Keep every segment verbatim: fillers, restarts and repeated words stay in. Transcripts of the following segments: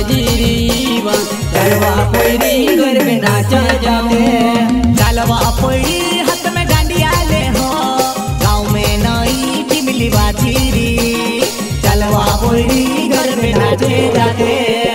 बाजीरीवा चलवा पोरी घर में नाचा जाते चलवा पोरी हाथ में गांडिया ले हो गाँव में नई टिमली बाजीरी चलवा पोरी घर में नाचे जाते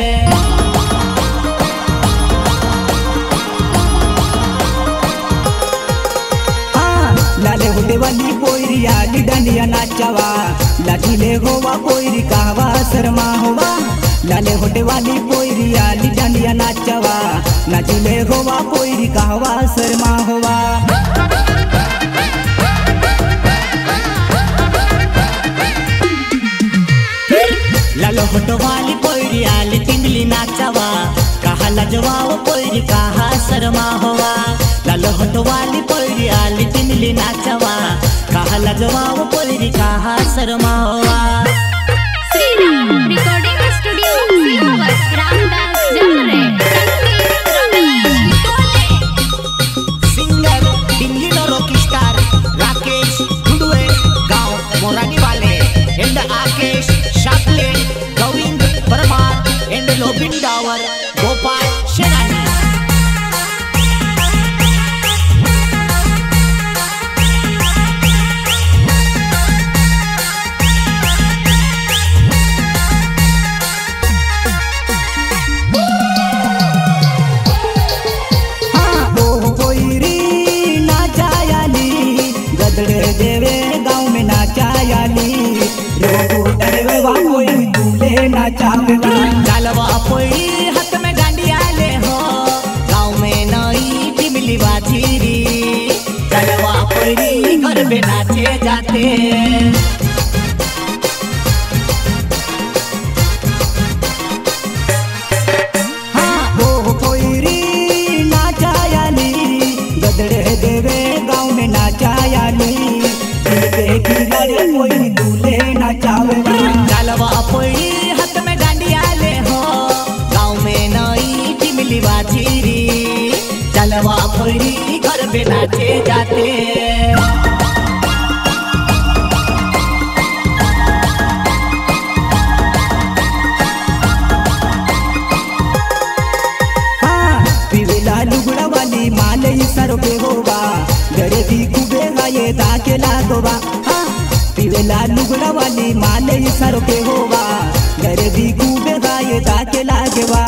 लाले होटे वाली पोरी आली डांडिया नाचावा लाठीले होवा पोरी कहवा शर्मा होवा लाले होटे वाली पोरी आली डांडिया नाचावा नाचीले होवा पोरी कहवा शर्मा होवा लालो होटो वाली पोरी आली टिमली नाचावा कहा लजवाओ पोरी कहा शर्मा होवा लालो होटो वाली पोरी आली टिमली नाचावा कहा लजवाओ पोरी कहा शर्मा होवा recording studio Sihawat Ramdas Jamre singer Timli नो रॉक स्टार राकेश गुडवे गांव मोरानी वाले एंड आकेश शाकले गोविंद परमार एंड लोबिन डावर गोपाल शेरानी देवे गाँव में नाचायाली चलवा पोरी हाथ में गांडिया ले हो गाँव में नई टिमली बाजीरी चलवा पोरी घर में नाचे जाते हाँ वो पोरी नाचायाली गदड़े देवे गाँव में नाचायाली कोई दूल्हे नाचावे चलवा पोरी हाथ में गांडिया ले हो गाँव में नई टिमली बाजीरी चलवा पोरी घर में नाचे जाते लुगड़ा वाली माले सर पे होगा गरे भी कुबे गाये ताके लागोबा पिवेला लुगड़ा वाली माले सर पे होगा गरे भी कुबे गाये ताके लागेवा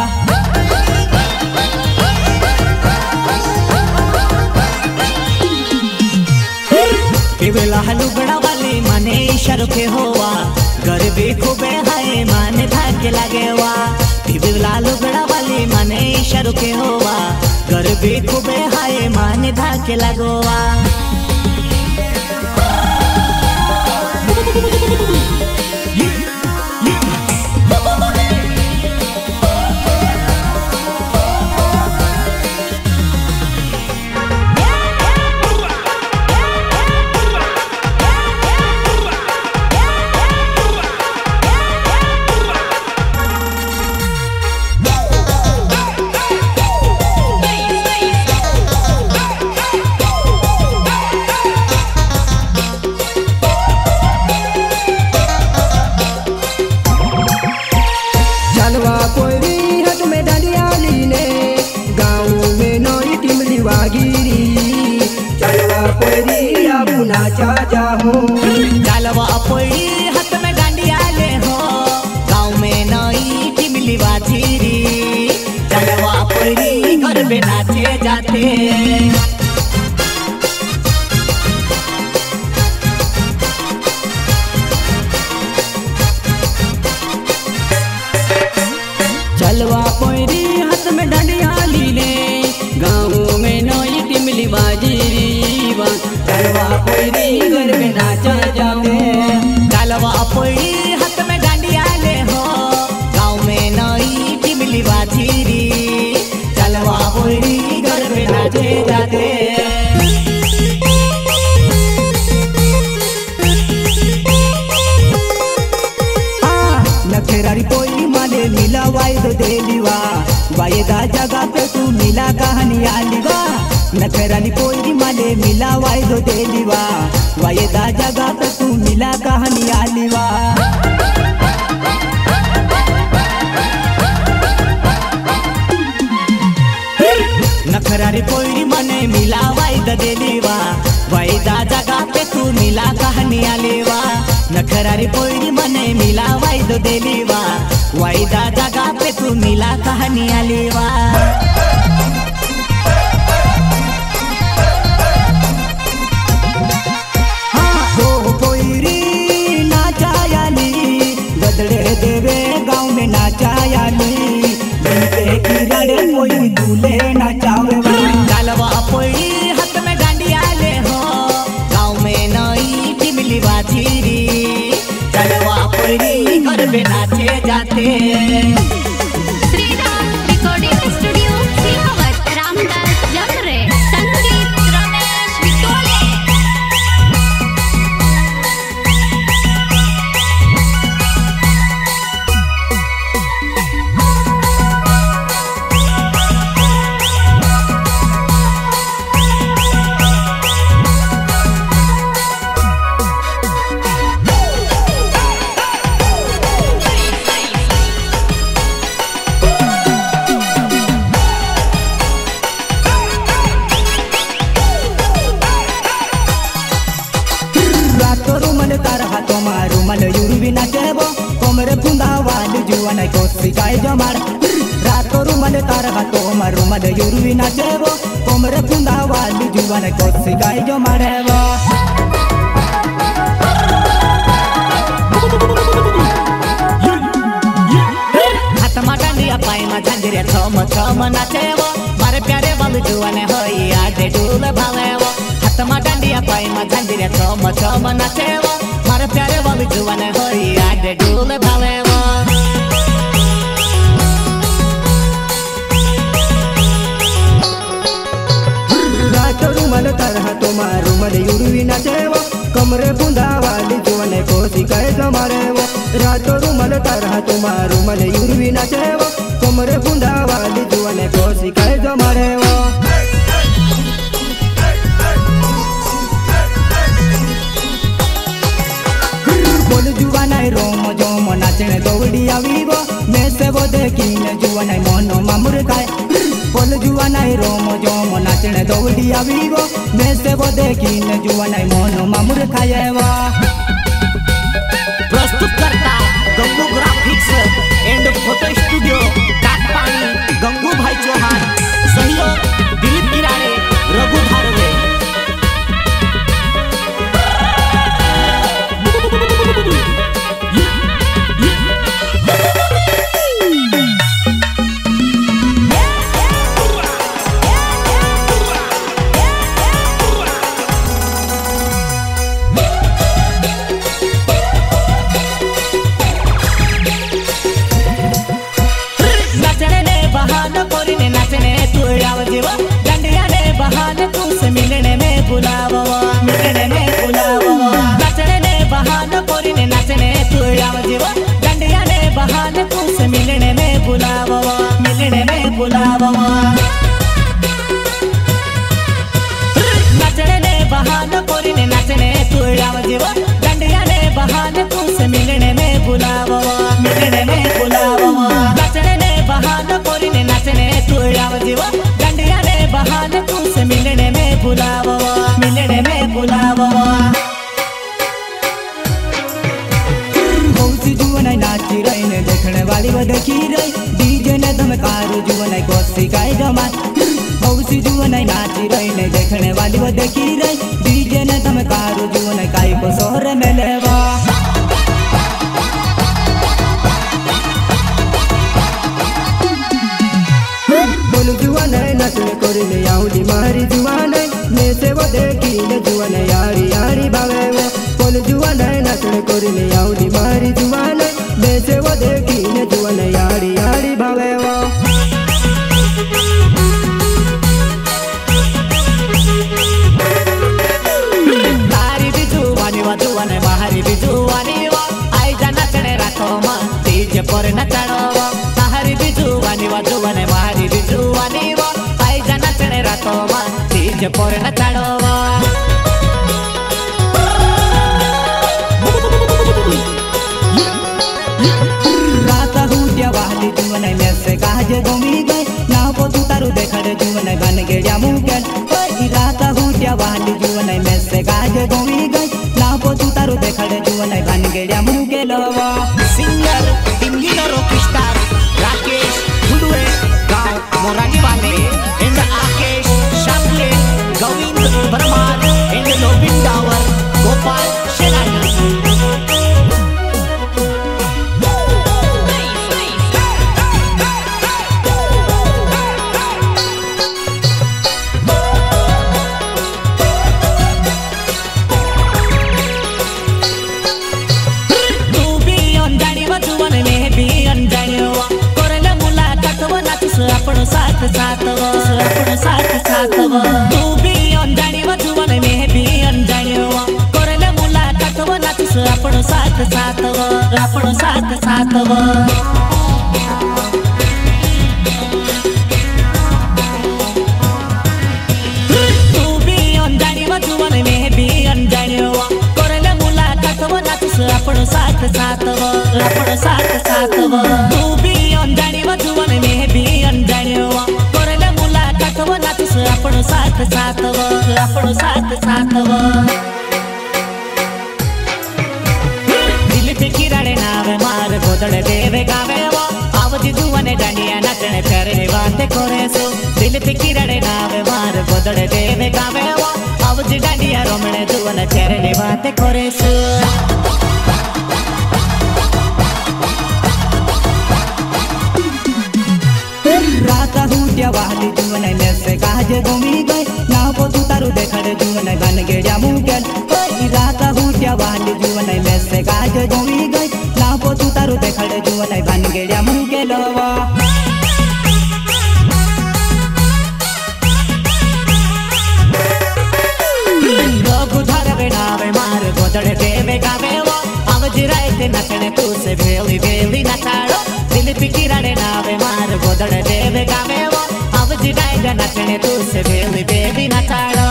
पिवेला लुगड़ा वाली माने सर पे होवा गरे भी कुबे गाये माने ताके लागेवा पिवेला लुगड़ा वाली माने सर पे होवा गरे भी कुबे गाये माने ताके लागोवा चलवा पोरी हाथ में डांडिया लीने गाँव में नई टिमली बाजीरी चलवा पोरी अब नाचा जाओ चलवा पोरी हाथ में डांडिया ले हो गाँव में नई टिमली बाजीरी चलवा पोरी घर में नाचे जाते चलवा पोरी हाथ में डांडिया लीले गाँव में नई टिमली बाजीरी चलवा पोरी घर में नाचा जाते चलवा पोरी हाथ में डांडिया ले हो गाँव में नई टिमली बाजीरी चलवा पोरी घर में नाचे जाते नखेरारी पोरी माले मिला वायदो देलीवा वायदा जगह पे तू मिला कहानी आलीवा नखेरानी पोरी माले मिला वायदो देलीवा वायदा जगह पे तू मिला कहानी आलीवा नखरारी पोरी मने मिला वायदा देलीवा वायदा जगह पे तू मिला कहानी आलेवा नखरारी पोरी मने मिला वायदा देलीवा वायदा जगह पे तू मिला कहानी आलेवा हाँ हो पोरी नाचायाली गदड़े देवे गाँव में नाचायाली कोई दूल्हे नचावे कालवा पोई हाथ में डांडिया ले हो गाँव में नई टिमली बाजीरी कालवा पोई घर पे नाचे जाते श्रीराम रिकॉर्डिंग स्टूडियो सिहावत रामदास जमरे संगीत रमेश विकोले रुमाल युरुबी नाचेबो कोमरे फुंदा वाल जुवन को सिकाय जमार रात रुमाल तार हाथो मार रुमाल युरुबी नाचेबो कोमरे फुंदा वाल जुवन को सिकाय जमारेबो हाथ मा डांडिया पाय मा झांझरिया छम छम नाचेबो मारे प्यारे बाल जुवन होई आडे डूल भावेबो हाथ मा डांडिया पाय मा झांझरिया छम छम नाचेबो मारे प्यारे बाबू जुवान होई आडे डूल भावेवा रात रुमाल तरह तुम्हार रुमाल युरुवी नाचेवो कमरे बुंदा वाली जुवान को सिकाय जमारेवो रात रुमाल तरह तुम्हार रुमाल युरुवी नाचेवो कमरे बुंदा वाली जुवान को सिकाय जमारेवो जुवान रोम जोम नाचने दौड़ी आवीबो मैं से वो देखीन जुवान मन मामुर खाए बोल जुवान रोम जोम नाचने दौड़ी आवीबो मैं से वो देखीन जुवान मन मामुर खाएवा प्रस्तुत करता Gangu graphics and photo studio Katpani Gangu bhai Chauhan सहयोग दिलीप किराड़े रघु भारवे डंडिया ने बहाने तुझसे मिलने में बुलावा मिलने में बुलावा नाचने ने बहाने कोरी ने नाचने तू आवजीवा डंडिया ने बहाने तुझसे मिलने में बुलावा मिलने में बुलावा नाचने ने बहाने कोरी ने नाचने तू आवजीवा डंडिया ने बहाने तुझसे मिलने में बुलावा मिलने में बुलावा नाचने ने बहाने कोरी ने नाचने तू आवजीवा बहाने तुमसे मिलने में बुलावा मिलने में बुलावा कौसी जुवन नाची रही ने देखने वाली वो देखी रही डीजे ने धमकार जुवन को सिकाय जमार कौसी जुवन नाची रही ने देखने वाली वो देखी रही डीजे ने धमकार जुवन काई को शहर में लेवा जुवान नाचने कोरिले याउली मारी जुवान मैं से वो देखी ने जुवान यारी यारी भावेवो बोल जुवान नाचने कोरिले याउली मारी जुवान मैं से वो देखी ने जुवान यारी यारी भावेवो तारी भी जुवानी वा जुवान बाहरी भी जुवानी वा आई जा नाचने रातो मा डीजे पर नचाड़ो तारी भी जुवानी वा जुवान बाहरी भी जुवानी वा आई जा नाचने रातो मा डीजे पर नचाड़ो राता हुटिया वाली जुवन में से काजे गोमी गए ना को तू तारू देखा रे जुवन बन के जामू से काज गोवी गई ना पो तू तारू देखड़े जुवन बन गेड़िया मुंह के लवा सिंगर टिमली रॉकस्टार राकेश गुडुए गांव मोरानी वाले एंड आकेश शापले गोविंद परमार एंड लोबिन डावर गोपाल शेलानी अपनो साथ साथ वो अपनो साथ साथ वो तू भी अनजानी वो जुवन में भी अनजानी वो कोरले मुलाकात वो नाच अपनो साथ साथ वो अपनो साथ साथ वो तू भी अनजानी वो जुवन में भी अनजानी वो कोरले मुलाकात वो नाच अपनो साथ साथ वो अपनो साथ साथ वो तू भी अनजानी वो जुवन में भी कोरले मुलाकात वो नाच अपनो साथ साथ वो अपनो साथ साथ वो दिल पे किराड़े नावे मार गोदड़े देवे गावे वो आवजी जुवने डांडिया नाचने प्यारे बातें करे सो दिल पे किराड़े नावे मार गोदड़े देवे गावे वो आवजी डांडिया रोमणे जुवने प्यारे बातें करे सो राता हुटिया वाली जुवन में से काज गोवी गई ना पो तू तारू देखड़े जुवन बन गेड़िया मुंह के ओई राता हुटिया वाली जुवन में से काज गोवी गई ना पो तू तारू देखड़े जुवन बन गेड़िया मुंह के लवा मार गोदड़े देवे गावे वो आवजी रायते नचने तू से भेली भेली नचाड़ो दिल पिकिराड़े नावे मार गोदड़े देवे गावे वो आवजी रायते नचने तू से भेली भेली नचाड़ो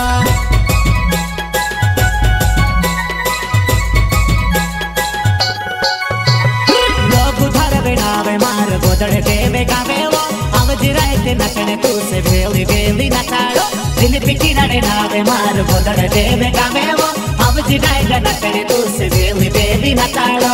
मार गोदड़े देवे गावे वो आवजी रायते नचने तू से भेली भेली नचाड़ो दिल पिकिराड़े नावे मार गोदड़े देवे गावे वो आवजी रायते नचने तू से भेली भेली नचाड़ो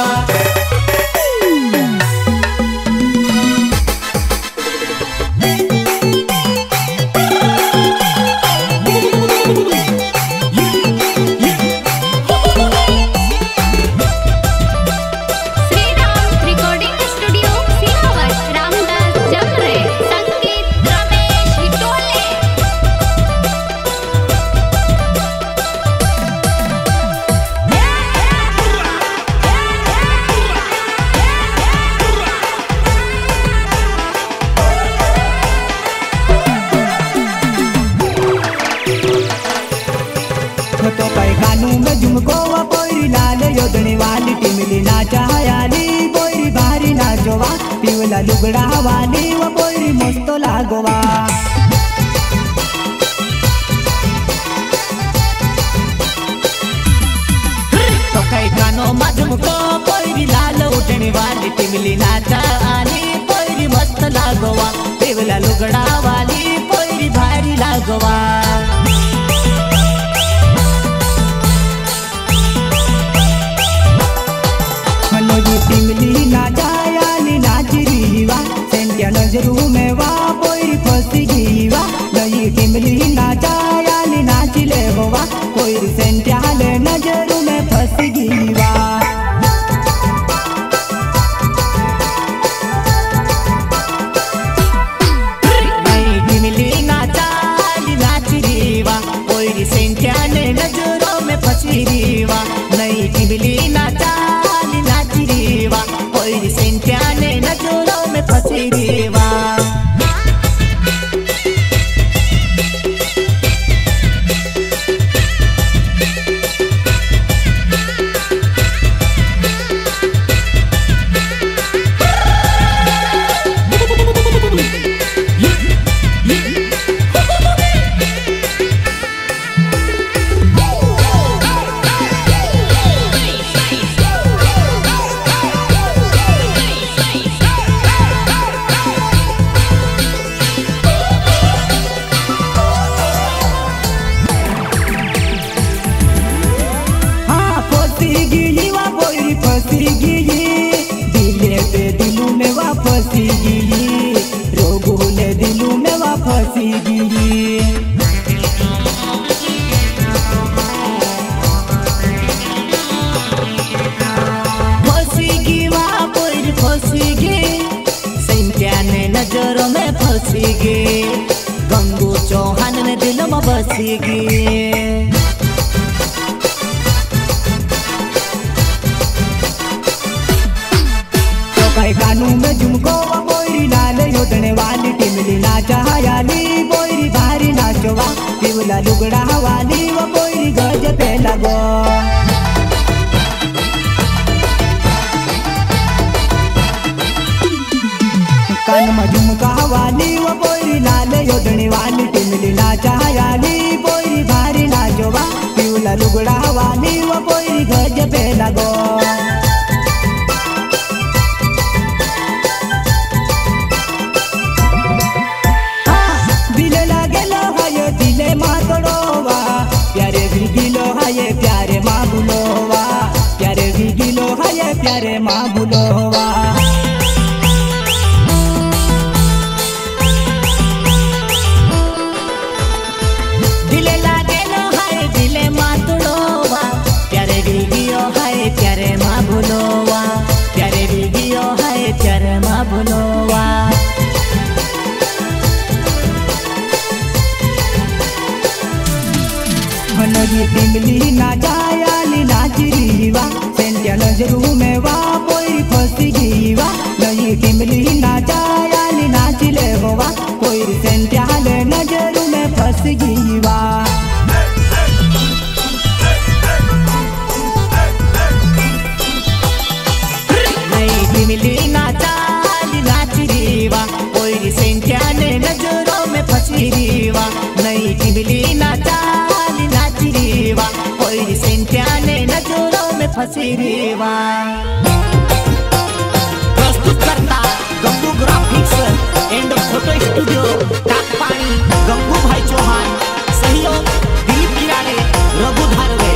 तो कई कानू में झुमको वा पोरी लाल योदनी वाली टिमली नाचा हयाली पोरी भारी नाचोवा पिवला लुगड़ा वाली वा पोरी मस्त लागोवा तो कई कानू में झुमको पोरी लाल उठनी वाली टिमली नाचा आली पोरी मस्त लागोवा पिवला लुगड़ा वाली पोरी भारी लागोवा टिमली नाचायाली नाचरीवा सेंटिया नजरू में वा पोरी फसी गीवा नई टिमली नाचायाली नाचले होवा पोरी सेंटिया ले नजरू में फसी गीवा नई टिमली नाचायाली नाचरीवा पोरी सेंटिया ले नजरू में फसी गीवा नई टिमली नाचा कोई सेंटिया ने नजरों में फंसी दीवा फसीगी फसीगी वा पोरी फसीगी सैंत्याने नजरों में फसीगी गंगू चौहान ने दिल में बसीगी कानू में झुमको वा बोरी लाल योदने वाली टिमली नाचा हयाली बोरी भारी नाचवा पिवला लुगड़ा वाली वा बोरी गज पे लगो कान में झुमका वाली वा बोरी लाल योदने वाली टिमली नाचा हयाली बोरी भारी नाचवा पिवला लुगड़ा वाली वा बोरी गज पे लगो प्यारे माँ बुलोवा प्यारे भी गिलो है प्यारे माँ बुलोवा दिले लागे लो है दिले माँ तुड़ोवा प्यारे भी गियो है प्यारे माँ बुलोवा प्यारे भी गियो है प्यारे माँ बुलोवा नदी टिमली नाचायाली नाचरीवा सेंट्या नजरू में वा कोई फसीगी वा नदी टिमली नाचायाली नाचले होवा कोई सेंट्या ले नजरू में फसीगी वा नदी टिमली नाचायाली नाचरीवा कोई सेंट्या ले नजरों में फसीगी वा नदी टिमली नाचा कोई सेंट्याने नजरों में फंसी रेवा प्रस्तुत करता Gangu graphics and photo studio Kakpani Gangu bhai Chauhan सहयोग दिलीप किराड़े रघु धारवे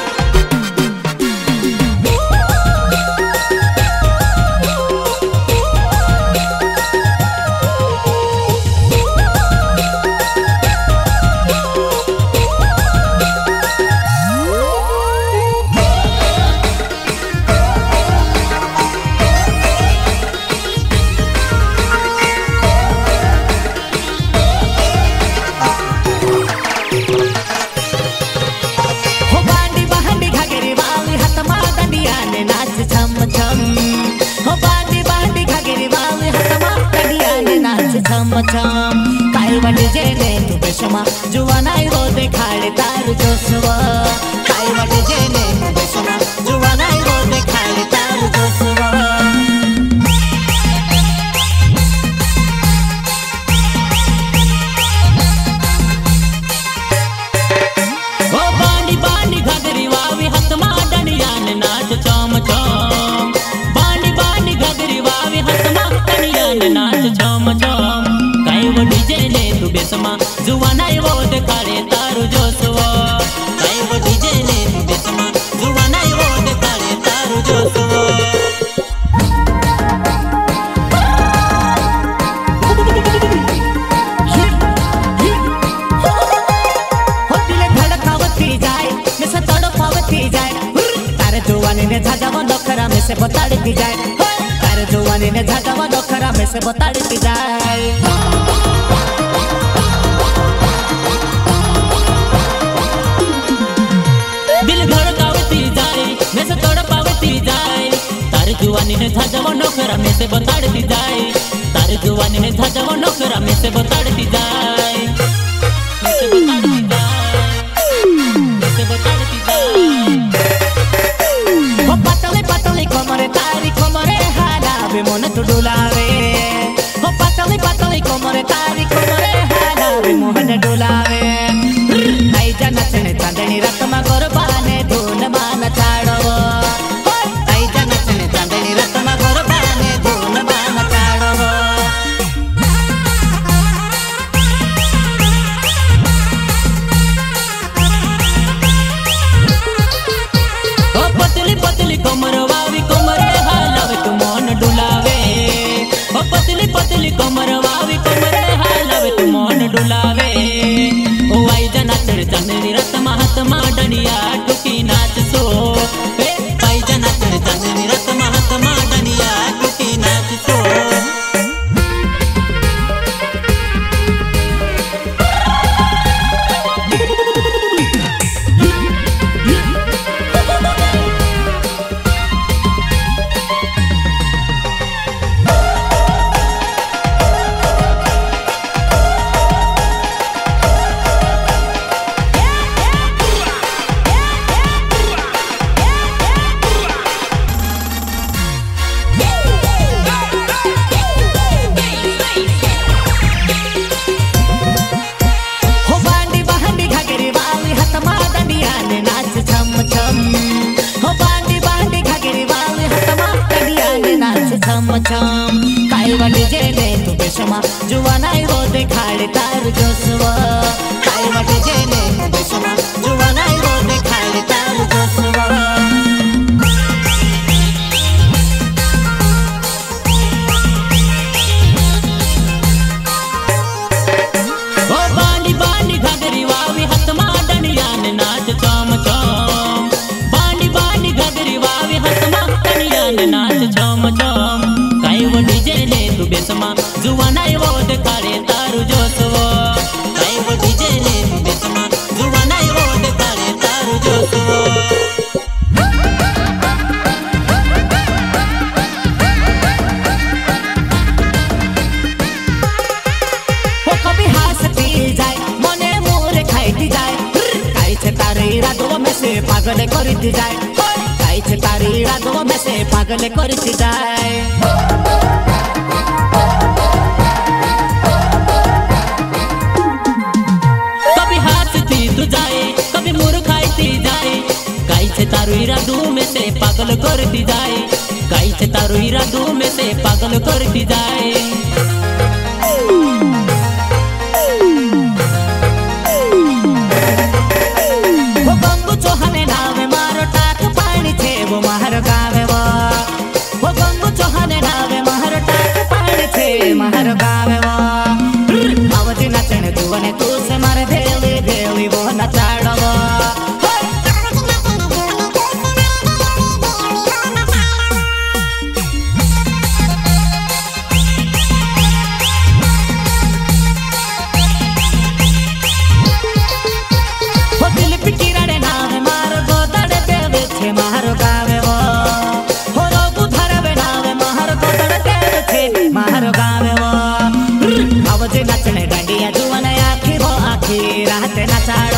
काय वाटे जेने तू बेशमा जुवानाई रो देखाड़े तारू जोसवा काय वाटे जेने तू बेशमा जुवानाई रो देखाड़े तारू जोसवा ओ बांडी बांडी घगरी वावी हतमा डनियान नाच चम चम बांडी बांडी घगरी वावी हतमा डनियान नाच चम चम डीजे ले तू बेसमा जुवानाई वो देखाड़े तारू जोसवा काय वो डीजे ले तू बेसमा जुवानाई वो देखाड़े तारू जोसवा हो दिले धड़कावती जाए में से तड़पावती जाए तारे जुवानी ने झाजावा नखरा में से बताड़ती जाए तारे जुवानी ने झाजावा नखरा में से बताड़ती जाए जुवानी ने झाजावा नोकरा में से बताड़ती जाए तारे जुवानी ने झाजावा नोकरा में से बताड़ती जाए में से बताड़ती जाए में से बताड़ती जाए हो पतले पतले कोमरे तारी कोमरे हालावे मन तो डुलावे हो पतले पतले कोमरे तारी कोमरे हालावे मोहन डुलावे आई जा नचने चांदनी रात मा गरबाने धून मान चाड़ो डुलावे। ओ आई जना चढ़ चांदनी रात महात्मा डनिया टुकी नाच सो। आई जना चढ़ चांदनी रात महात्मा डनिया टुकी नाच सो। काय वाटे जेले तू बेशमा जुवा नाही हो देखाडे तार जोसवा। काय वाटे जेले तू बेशमा जुवा नाही हो देखाडे तार जोसवा। ओ बांडी बांडी घागरी वावी हातमा डनिया ने नाच चम चम। बांडी बांडी घागरी वावी हातमा डनिया ने नाच चम चम। काय वडी जेले तू बेसमा जुवा नाही वो देखाडे तारू जोसवा। काय वडी जेले तू बेसमा जुवा नाही वो देखाडे तारू जोसवा। हो कभी हंसती जाए मने मोरे खाईती जाए। काय छे तारे इरादों में से पागल करती जाए। काय छे तारे इरादों में से पागल करती जाए। कभी मुर खाईती जाए। काई छे तारू इरादू में से पागल करती जाए। काई छे तारू इरादू में से पागल करती जाए। वो गंगू चौहाने नावे मारो टाक पानी छे वो मार गावे वो। वो गंगू चौहाने नावे मारो टाक पानी छे मार गावे वो। आवती नाचने जुवने तू से मारे भेली भेली वो नचाड़ो वो। वो दिल पिकीराड़े नावे मारो गोदड़े देवे छे मारो गावे वो। हो रोगु धरवे नावे मारो गोदड़े देवे छे मारो गावे वो। आवती नाचने डांडिया जुवने आखी वो आखी राहते नचाड़ो।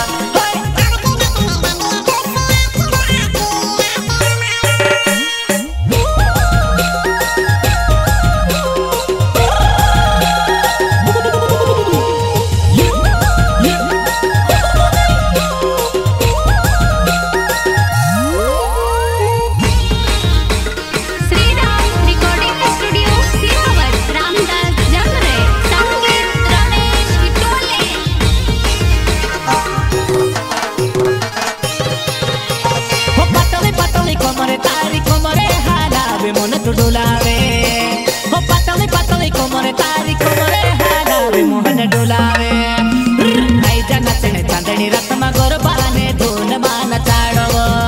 मन तो डोलावे हो पतली पतली कोमरे तारी कोमरे हालावे मोहन डोलावे। आई जा नचने चांदनी रात मा गरबाने धून मा नचाड़ो।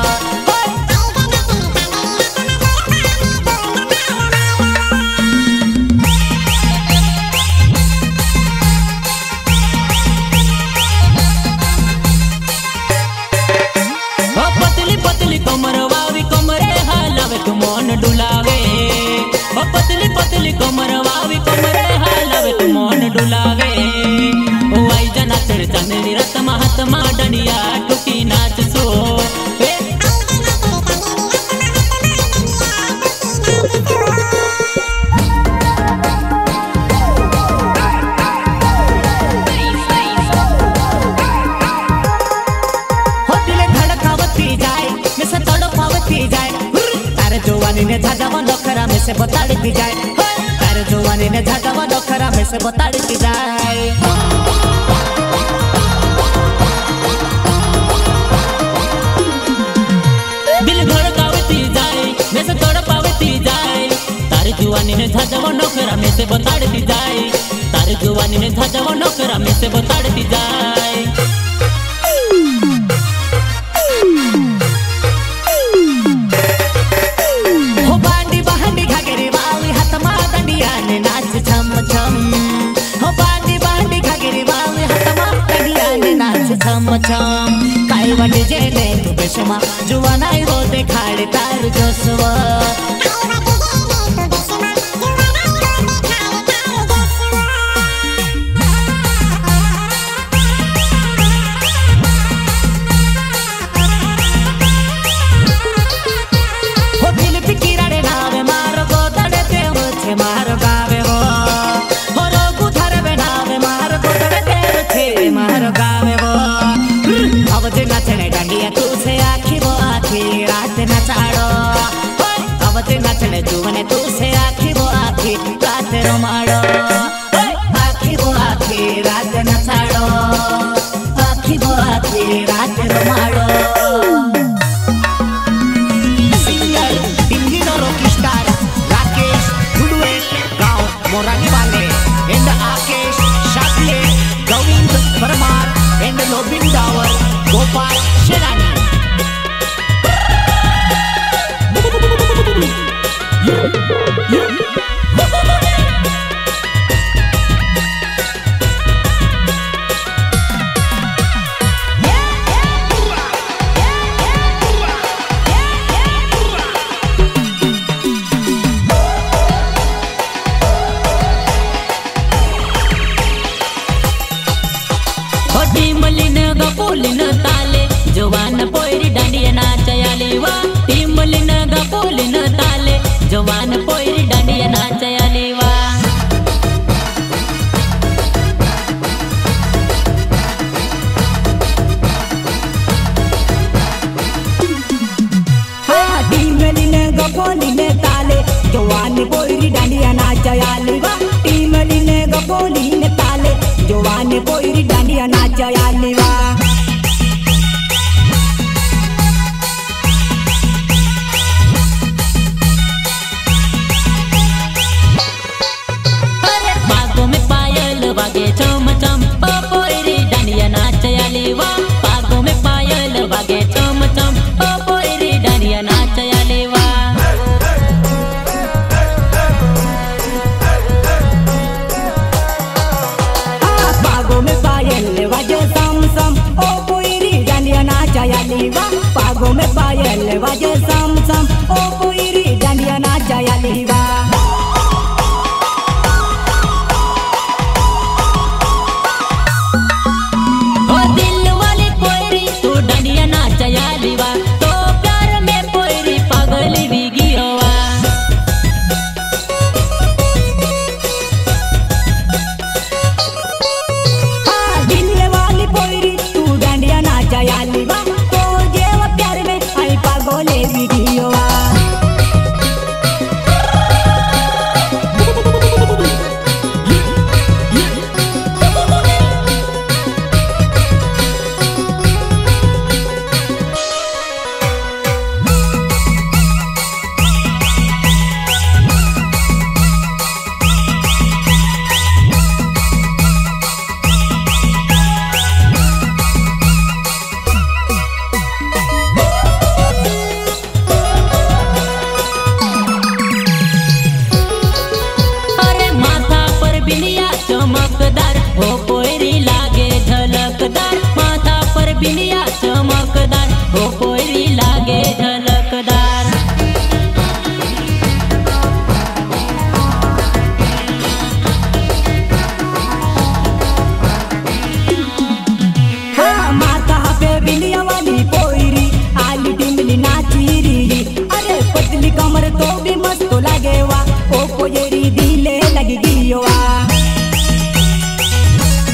हो पतली पतली कोमर वावी कोमरे हालावे तू मोहन डुलावे। ओ पतली पतली कोमर वावी कोमरे हालावे तू मोहन डुलावे। ओ आई जना चढ़ चांदनी रात महात्मा डनिया टुकी नाच सो। हो दिले धड़कावती जाए में से तड़पावती जाए। तारे जवानी ने झाजावा नखरा में से बताड़ती जाए। तारे जवानी ने झाजावा नखरा में से बताड़ती जाए। दिल धड़कावती जाए में से तड़पावती जाए। तारे जवानी ने झाजावा नखरा में से बताड़ती जाए। तारे जवानी जवानी ने धजवा नौकरा में से बताड़ती जाए। हो बांडी बांडी घाघरे वाली हाथमा दंडिया ने नाच छम छम। हो बांडी बांडी घाघरे वाली हाथमा दंडिया ने नाच छम छम। काय वाटे जेने तू बेशमा जुवानाई हो देखाड़े तार जोशवा। नाचने जुवने तू से आखी वो आखी रात रोमाड़ो। आखी वो आखी रात नचाड़ो। आखी वो आखी रात रोमाड़ो। Singer Indira rock star Rakesh Gudwe गांव मोरानी वाले एंड आकेश शाकले गोविंद परमार एंड लोबिन डावर गोपाल शेरानी। टीमलिन गपोलिन ताले जवान पोयरी डांडिया नाचयाली वा। टीमलिन गपोलिन ताले जवान पोयरी डांडिया नाचयाली वा। टीमलिन गपोलिन ताले जवान पोयरी डांडिया नाचयाली वा। टीमलिन गपोलिन ताले जवान पोयरी डांडिया नाचयाली वा। पागों में पायल वागे चम चम ओ पोयरी डांडिया नाचयाली वा। पागों में पायल वागे चम चम ओ पोयरी डांडिया नाचयाली वा। पागों में पायल वागे सम सम ओ पोयरी डांडिया नाचयाली वा। पागों में पायल वागे सम सम ओ पोयरी डांडिया नाचयाली वा। बिलिया चमकदार हो कोयरी लागे झलकदार। हाँ माथा पे बिलिया वाली कोयरी आली डिमली नाची री। अरे पतली कमर तो भी मस्त लागे वा ओ कोयरी दिले लगी गियो वा।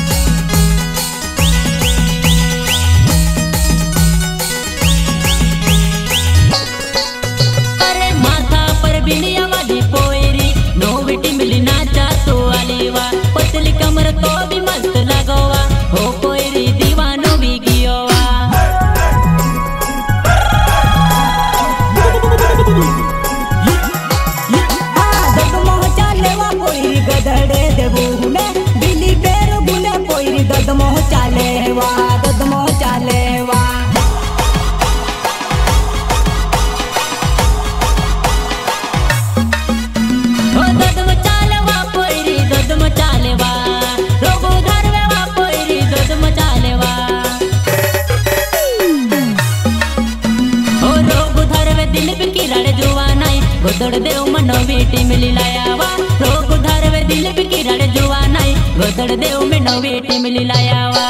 गोदड़ देव में नवी टिमली लाया वा।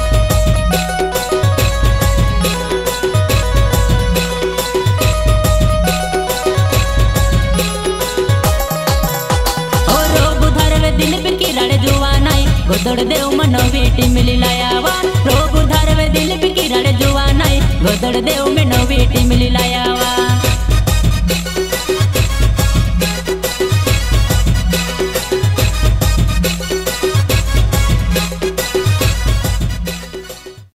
दिल पे किराड़े जुआ नाई गोदड़ देव में नवी टिमली लाया वा। रोग उधार वे दिल पे किराड़े जुआ नाई गोदड़ देव में नवी टिमली लाया वा।